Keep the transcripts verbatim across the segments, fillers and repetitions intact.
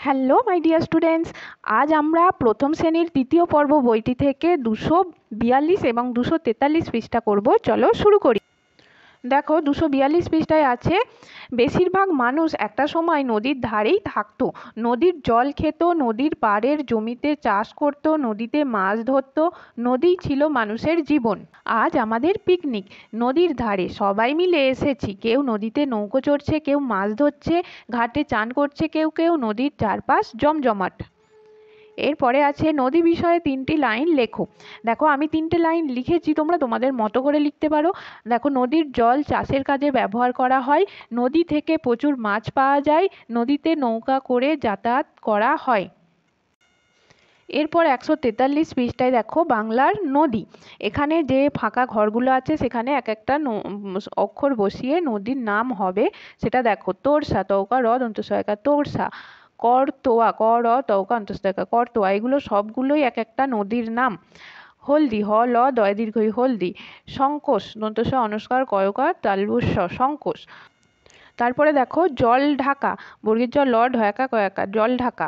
Hello my dear students, আজ আমরা প্রথম শ্রেণীর তৃতীয় পর্ব বইটি থেকে দুশো বিয়াল্লিশ এবং দুশো তেতাল্লিশ পৃষ্ঠা করব। চলো শুরু করি। দেখো, দুশো বিয়াল্লিশ পৃষ্ঠায় আছে, বেশিরভাগ মানুষ একটা সময় নদীর ধারেই থাকতো। নদীর জল খেত, নদীর পাড়ের জমিতে চাষ করত, নদীতে মাছ ধরত। নদী ছিল মানুষের জীবন। আজ আমাদের পিকনিক, নদীর ধারে সবাই মিলে এসেছি। কেউ নদীতে নৌকো চড়ছে, কেউ মাছ ধরছে, ঘাটে চান করছে, কেউ কেউ নদীর চারপাশ জমজমাট। এরপরে আছে নদী বিষয়ে তিনটি লাইন লেখো। দেখো, আমি তিনটে লাইন লিখেছি, তোমরা তোমাদের মতো করে লিখতে পারো। দেখো, নদীর জল চাষের কাজে ব্যবহার করা হয়, নদী থেকে প্রচুর মাছ পাওয়া যায়, নদীতে নৌকা করে যাতায়াত করা হয়। এরপর একশো তেতাল্লিশ পৃষ্ঠায় দেখো বাংলার নদী। এখানে যে ফাঁকা ঘরগুলো আছে সেখানে এক একটা অক্ষর বসিয়ে নদীর নাম হবে। সেটা দেখো, তোরসা, তৌকা র দন্তসহায়িকা তোরসা, করতোয়া, ক র তৌকা অন্তঃসহায়িকা করতোয়া। এগুলো সবগুলোই এক একটা নদীর নাম। হলদি, হ ল দয় দীর্ঘই হলদি। সংকোষ, দন্তস অনুস্কার কয়কার তালবস্য সংকোষ। তারপরে দেখো জল ঢাকা, বর্গীর জল ল ঢয়াকা কয়াকা জল ঢাকা।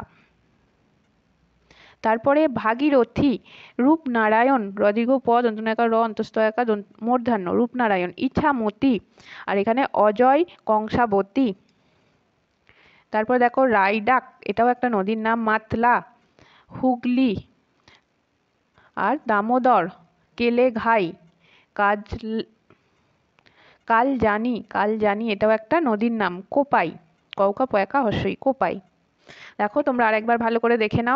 তারপরে ভাগীরথী, রূপনারায়ণ, রদীর্ঘ প দন্তনায়কা র অন্তস্থয়কা মূর্ধান্য রূপনারায়ণ। ইছামতি, আর এখানে অজয়, কংসাবতী। তারপর দেখো রায়ডাক, এটাও একটা নদীর নাম। মাতলা, হুগলি, আর দামোদর, কেলেঘাই, কাজ কালজানি, কালজানি এটাও একটা নদীর নাম। কোপাই, কৌকা পয়কা হস্যই কোপাই। দেখো, তোমরা আরেকবার ভালো করে দেখে নাও।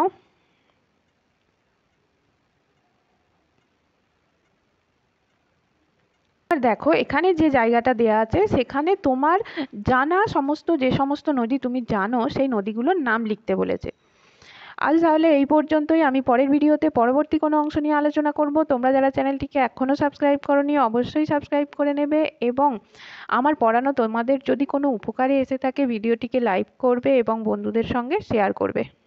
আর দেখো, এখানে যে জায়গাটা দেয়া আছে সেখানে তোমার জানা সমস্ত, যে সমস্ত নদী তুমি জানো সেই নদীগুলোর নাম লিখতে বলেছে। আজ তাহলে এই পর্যন্তই। আমি পরের ভিডিওতে পরবর্তী কোনো অংশ নিয়ে আলোচনা করব। তোমরা যারা চ্যানেলটিকে এখনও সাবস্ক্রাইব করোনি অবশ্যই সাবস্ক্রাইব করে নেবে, এবং আমার পড়ানো তোমাদের যদি কোনো উপকারে এসে থাকে ভিডিওটিকে লাইক করবে এবং বন্ধুদের সঙ্গে শেয়ার করবে।